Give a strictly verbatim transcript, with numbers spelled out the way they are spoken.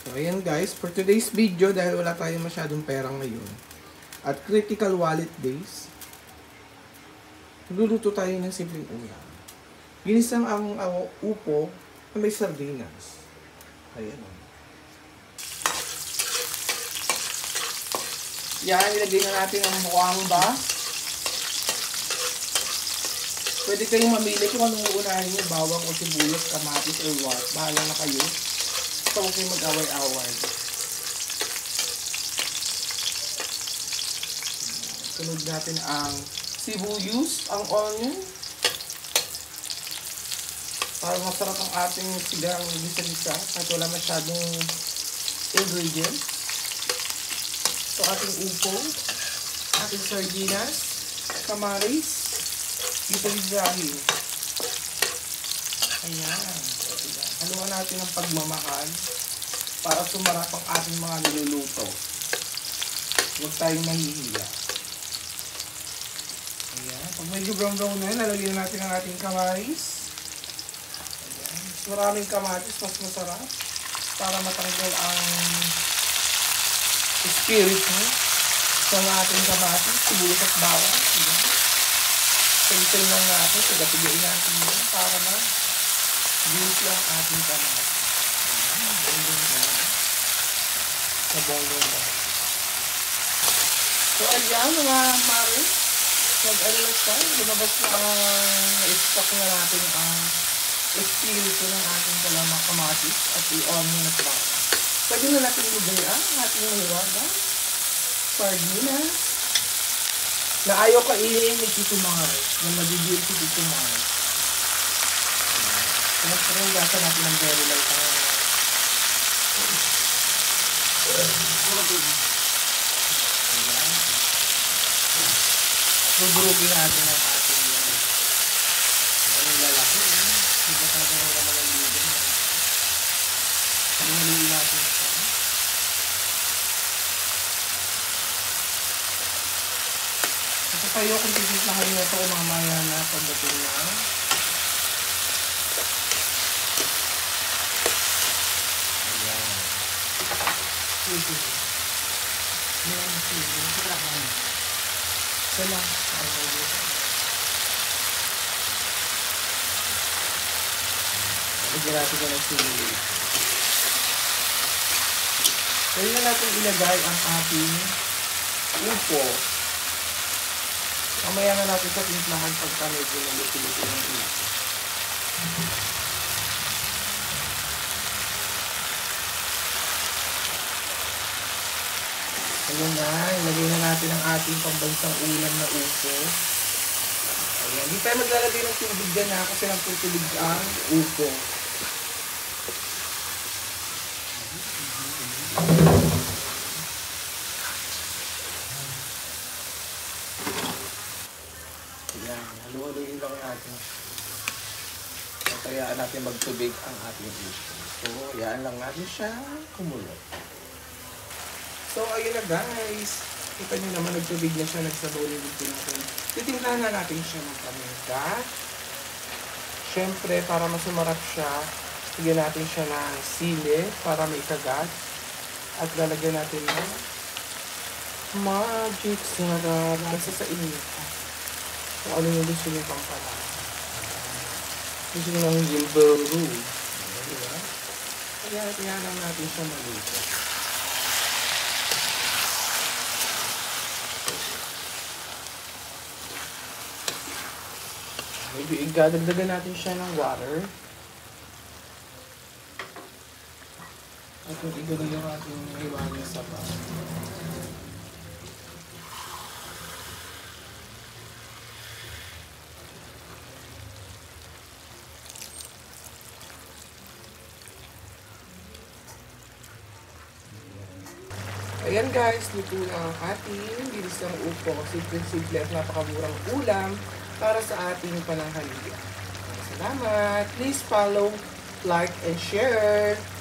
So, ayan guys, for today's video, dahil wala tayong masyadong pera ngayon, at critical wallet days, nagluluto tayo ng simpleng ulam. Ginisang ang uh, upo na may sardinas. Ayan o. Yan, ilagay na natin ang buwangba. Pwede kayong mamili kung anong uunahin nyo, bawang o sibuyas, kamatis or what. Bahala na kayo. Ito huwag kayo mag-away-away. Sunod natin ang sibuyas, ang onion. Para masarap ang ating sigang gisa-gisa at wala masyadong ingredients. Ito ating upo, ating sardinas, kamaris, gisa-gisahin. Ayan. Haluan natin ang pagmamahal para sumarap ang ating mga niluluto. Huwag tayong mahihiya. Ayan. Pag medyo brown-brown na yun, lalagyan natin ang ating kamaris. Ayan. Mas maraming kamatis, mas masarap para matanggal ang spirit mo sa ating kamatis, sibuyas at bawang. Ayan. Pintil lang natin, tiga-tigain natin yun para na juicy ang ating kamatis. Ayan, bonggang ba? Sa bonggang ba? So, ayan mga maris, nag-alalas tayo, lumabas na ang na-stock na natin ang espiritu ng ating kalamang kamatis at i-onion at bawang. Pwede na natin ilagay ang ating mahiwaga, sardinas, na ayaw kainin ni Tito Mars, na magigil si Tito Mars. Pero yung gasa natin ng very light ang rugurugin natin ang ating ang lalaki. Hindi ba tayo naman naman ang ligan natin? Pangaliin natin siya. Kasi tayo kung titislahan nyo ito mamaya na pagdating na. Sige. Meron na sige. Sige lang ako. Sala. Lagyan natin ka ng sige. Pwede na natin ilagay ang ating upo. Mamaya na natin sa timplahan pagka medyo naluti-luti ng upo. Ayan na, ilagay na natin ang ating pambansang ulam na upo. Ayan, hindi tayo maglalagay ng tubig dyan ha, kasi nagtutubig ang upo. Ayan, halu-haluin lang natin. Kayaan natin magtubig ang ating upo. So, ayan lang natin siya kumulo. So, ayun na guys. Kita nyo naman, nagtubig na siya, nagsabaw na dito natin. Titimplahan na natin siya ng paminta. Siyempre, para mas sumarap siya, bigyan natin siya ng sili para may kagat. At lalagyan natin ng magic sarap. Kasi sa inyo. Kung ano yung gusto nyo pang pala. Gusto nyo ng gilbero. Diba? Kaya, kaya lang natin siya maluto. Maybe igadagdagan natin siya ng water. At yung igagay yung ating iwagi sa pa. Ayan guys, luto na ang ating ginisang upo. Simple-simple at napakamurang ulam para sa ating pananghalian. Salamat! Please follow, like, and share!